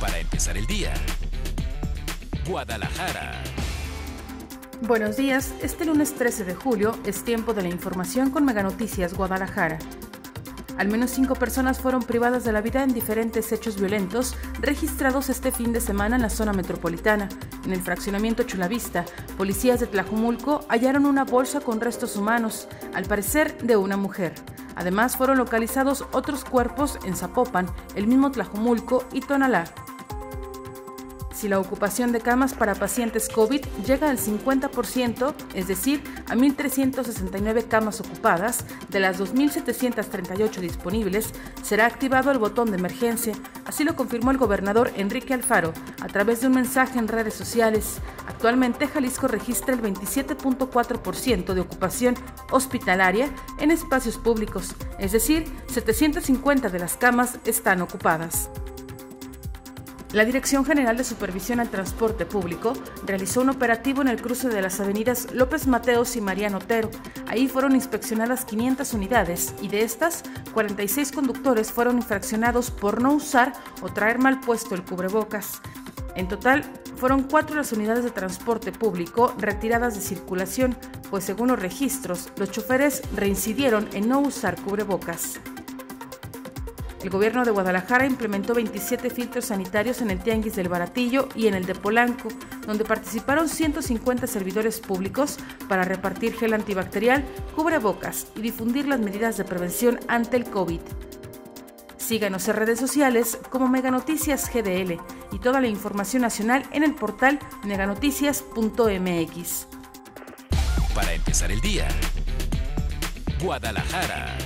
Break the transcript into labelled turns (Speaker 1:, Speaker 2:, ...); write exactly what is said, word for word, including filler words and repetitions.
Speaker 1: Para empezar el día, Guadalajara.
Speaker 2: Buenos días, este lunes trece de julio es tiempo de la información con Mega Noticias Guadalajara. Al menos cinco personas fueron privadas de la vida en diferentes hechos violentos registrados este fin de semana en la zona metropolitana. En el fraccionamiento Chulavista, policías de Tlajumulco hallaron una bolsa con restos humanos, al parecer de una mujer. Además, fueron localizados otros cuerpos en Zapopan, el mismo Tlajumulco y Tonalá. Si la ocupación de camas para pacientes COVID llega al cincuenta por ciento, es decir, a mil trescientas sesenta y nueve camas ocupadas, de las dos mil setecientas treinta y ocho disponibles, será activado el botón de emergencia. Así lo confirmó el gobernador Enrique Alfaro a través de un mensaje en redes sociales. Actualmente, Jalisco registra el veintisiete punto cuatro por ciento de ocupación hospitalaria en espacios públicos, es decir, setecientas cincuenta de las camas están ocupadas. La Dirección General de Supervisión al Transporte Público realizó un operativo en el cruce de las avenidas López Mateos y Mariano Otero. Ahí fueron inspeccionadas quinientas unidades y de estas, cuarenta y seis conductores fueron infraccionados por no usar o traer mal puesto el cubrebocas. En total, fueron cuatro las unidades de transporte público retiradas de circulación, pues según los registros, los choferes reincidieron en no usar cubrebocas. El gobierno de Guadalajara implementó veintisiete filtros sanitarios en el Tianguis del Baratillo y en el de Polanco, donde participaron ciento cincuenta servidores públicos para repartir gel antibacterial, cubrebocas y difundir las medidas de prevención ante el COVID. Síganos en redes sociales como Mega Noticias G D L y toda la información nacional en el portal meganoticias punto m x.
Speaker 1: Para empezar el día, Guadalajara.